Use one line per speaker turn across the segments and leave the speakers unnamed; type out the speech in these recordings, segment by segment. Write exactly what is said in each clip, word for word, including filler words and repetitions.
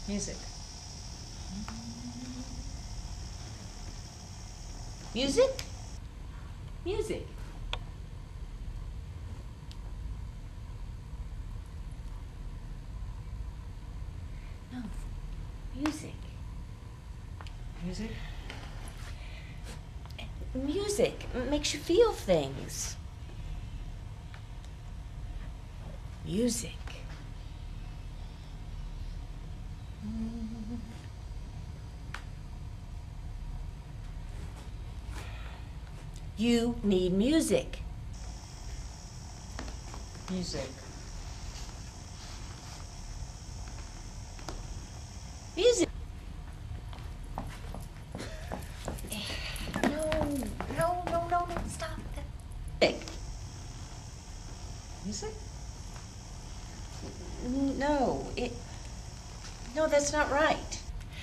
Music.
Music? Music. No. Music.
Music?
Music makes you feel things. Music. You need music.
Music.
Music. No, no, no, no, no, stop that.
Music?
No, it. No, that's not right.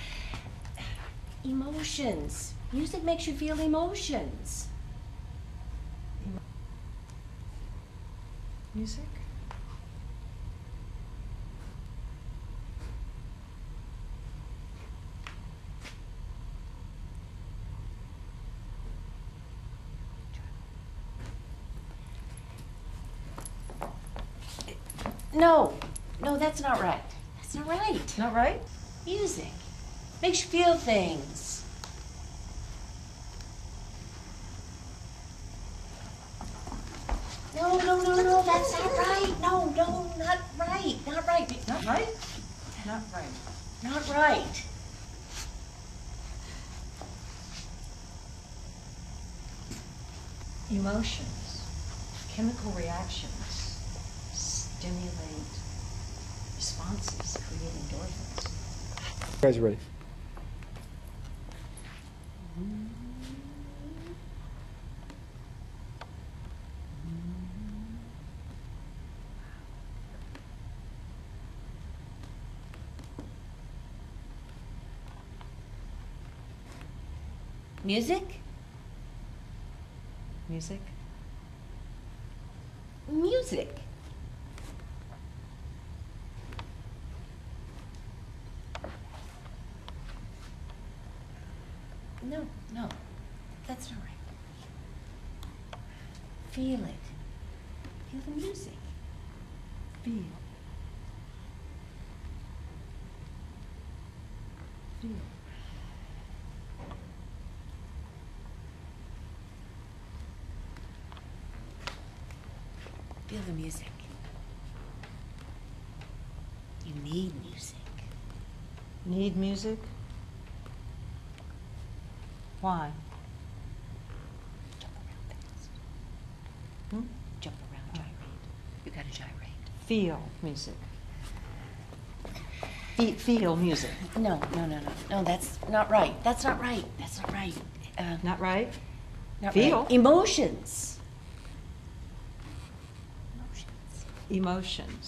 Emotions. Music makes you feel emotions.
Music?
No, no, that's not right. That's not right.
Not right?
Music makes you feel things. No, no, no, no, that's not right. No, no, not right. Not right.
Not right? Not right.
Not right.
Emotions, chemical reactions, stimulate responses, create endorphins.
You guys are ready.
Music?
Music?
Music. No, no, that's not right. Feel it. Feel the music.
Feel. Feel.
Feel the music. You need music.
Need music? Why?
Jump around fast.
Hmm?
Jump around, gyrate. You gotta gyrate.
Feel music. Fe- feel music.
No, no, no, no. No, that's not right. That's not right. That's not right. Uh,
Not right?
not
feel.
right. Emotions. Emotions.
Emotions.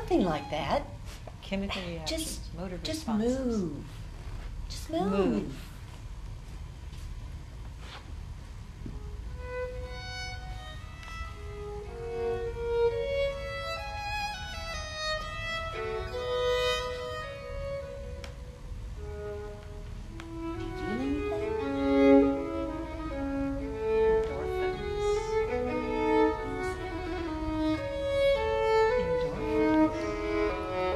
Something like that.
Chemical reactions,
Just,
motor
just
responses.
move. Just move.
Move.
Feel anything?
Endorphins. Endorphins.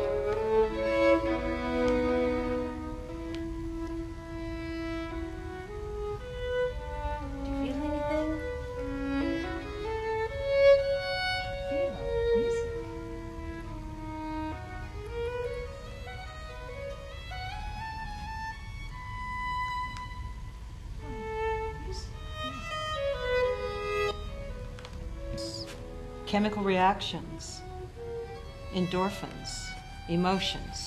Do you feel anything?
Feel music. Chemical reactions, endorphins, emotions.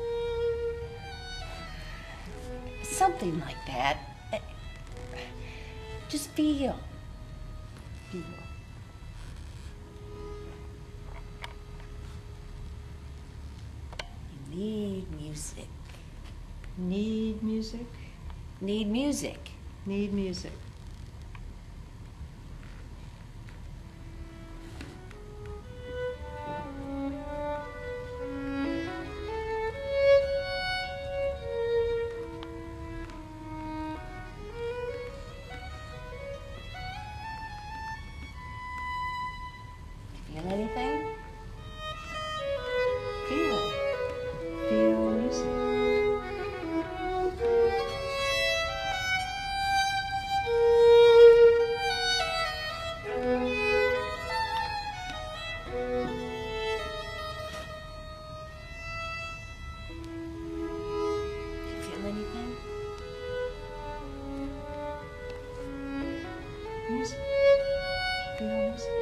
Something like that. Uh, Just feel.
Feel.
You need music.
Need music.
Need music.
Need music.
Feel anything?
Feel. Feel music.
Feel anything?
Music. Feel music.